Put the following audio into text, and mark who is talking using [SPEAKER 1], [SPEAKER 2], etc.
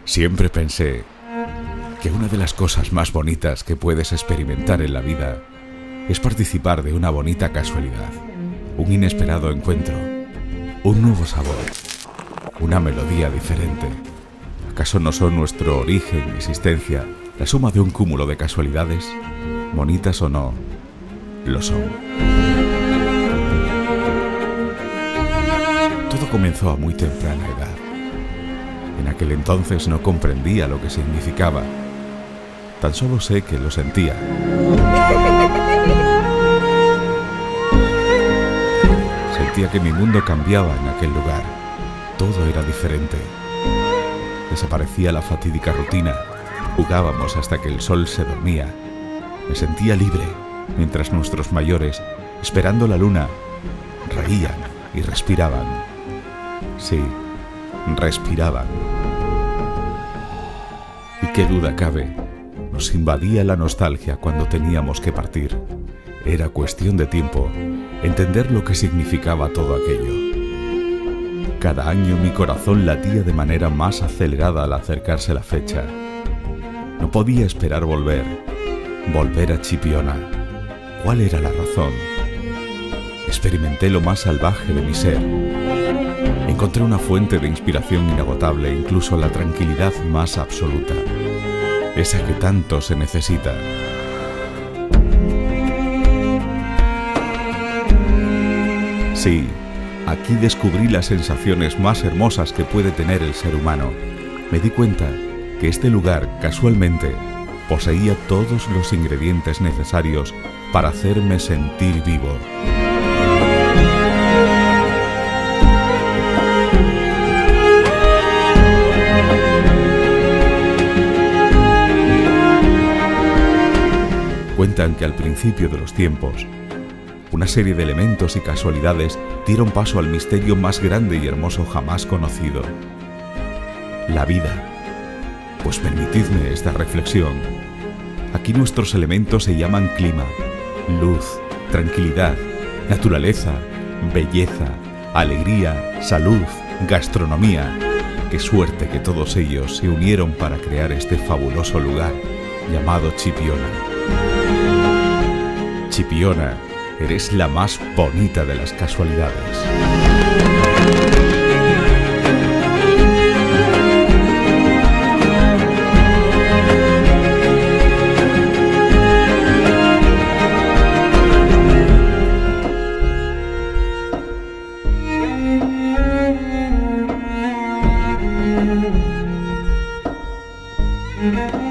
[SPEAKER 1] Siempre pensé que una de las cosas más bonitas que puedes experimentar en la vida es participar de una bonita casualidad, un inesperado encuentro, un nuevo sabor, una melodía diferente. ¿Acaso no son nuestro origen y existencia la suma de un cúmulo de casualidades? Bonitas o no, lo son. Todo comenzó a muy temprana edad. En aquel entonces no comprendía lo que significaba. Tan solo sé que lo sentía. Sentía que mi mundo cambiaba en aquel lugar. Todo era diferente. Desaparecía la fatídica rutina. Jugábamos hasta que el sol se dormía. Me sentía libre, mientras nuestros mayores, esperando la luna, reían y respiraban. Sí, respiraban. Y qué duda cabe, nos invadía la nostalgia cuando teníamos que partir. Era cuestión de tiempo entender lo que significaba todo aquello. Cada año mi corazón latía de manera más acelerada al acercarse la fecha. No podía esperar volver a Chipiona. ¿Cuál era la razón? Experimenté lo más salvaje de mi ser. Encontré una fuente de inspiración inagotable, incluso la tranquilidad más absoluta, esa que tanto se necesita. Sí, aquí descubrí las sensaciones más hermosas que puede tener el ser humano. Me di cuenta que este lugar, casualmente, poseía todos los ingredientes necesarios para hacerme sentir vivo. Cuentan que al principio de los tiempos, una serie de elementos y casualidades dieron paso al misterio más grande y hermoso jamás conocido: la vida. Pues permitidme esta reflexión. Aquí nuestros elementos se llaman clima, luz, tranquilidad, naturaleza, belleza, alegría, salud, gastronomía. Qué suerte que todos ellos se unieron para crear este fabuloso lugar llamado Chipiona. Chipiona, eres la más bonita de las casualidades.
[SPEAKER 2] Mm-hmm.